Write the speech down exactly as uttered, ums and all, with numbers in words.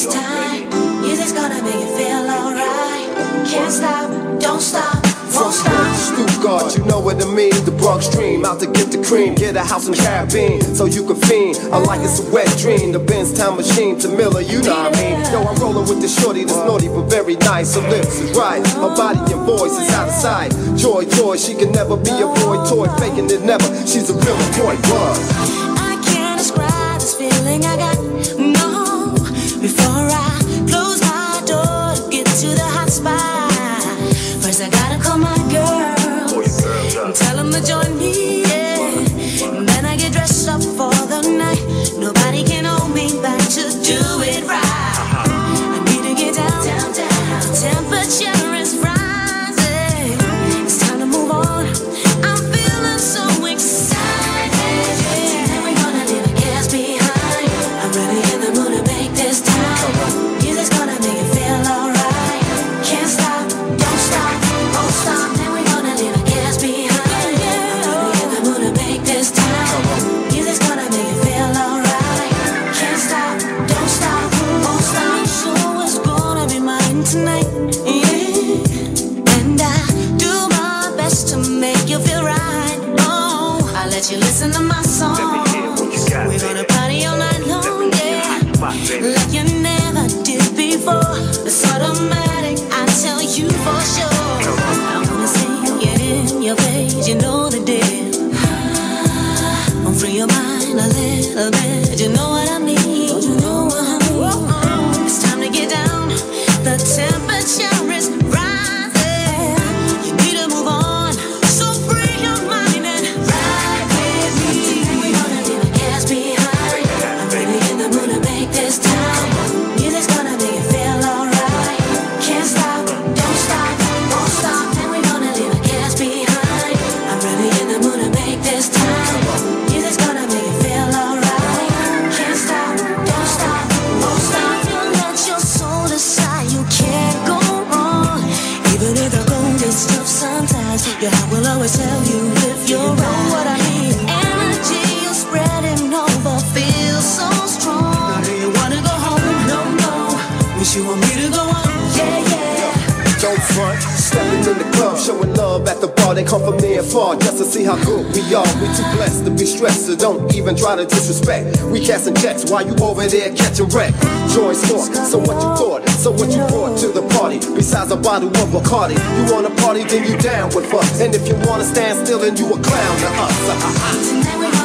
this time. Music's gonna make you feel alright. Can't stop, don't stop, won't stop. Stuttgart, you know what I mean. The Bronx dream, out to get the cream. Get a house in the Caribbean, so you can fiend. I like it's a wet dream. The Benz time machine to Miller, you know what I mean. Yo, I'm rolling with the shorty that's naughty but very nice. Her lips is right, her body and voice is out of sight. Joy, joy, she can never be a boy toy, faking it never. She's a real boy, buzz. I can't describe this feeling I got, no. Before I close my door to get to the hot spot, first I gotta call my girls and tell them to join me, yeah. And then I get dressed up for the night. Nobody can hold me back to do it right. I need to get down, down, down. Temperature is rising. It's time to move on. I'm feeling so excited. Tonight we're gonna leave our cares behind. I'm really in the mood to make this time. Music's gonna make you feel alright. Can't stop, don't stop, won't stop. Then we're gonna leave our cares behind. I'm really in the mood to make this time. Music's gonna make you feel alright. Can't stop, don't stop, won't stop. Sure what's gonna be mine tonight, yeah. And I do my best to make you feel right. Oh, I'll let you listen to my song. We're gonna party all night long, yeah. Like you never did before. It's automatic, I tell you for sure. I wanna see it in your face, you know the deal. I'm free your mind a little bit, you know what I mean. You know what I mean. It's time to get down. The temperature is rising. You need to move on, so free your mind and ride with me. We're gonna leave our cares behind. I'm really in the mood to make this time. Music's gonna make you feel alright. Can't stop, don't stop, won't stop. Then we're gonna leave our cares behind. I'm really in the mood to make this time. Music's gonna make you feel alright. Can't stop, don't stop, won't stop. You let your soul decide, you can't go wrong. Even if the goal is tough sometimes, your heart will always tell you if you're right. What I mean, energy you're spreading over feels so strong. Do you wanna go home? No, no. Wish you want me to go on? Yeah, yeah. Don't front, stepping in the club, showing love at the bar. They come from near and far just to see how good we are. We too blessed to be stressed, so don't even try to disrespect. We casting checks while you over there catching wreck. Joy sport, so what you thought, so what you brought to the party. Besides a bottle of Bacardi, you wanna party, then you down with us. And if you wanna stand still, then you a clown to us. Tonight we're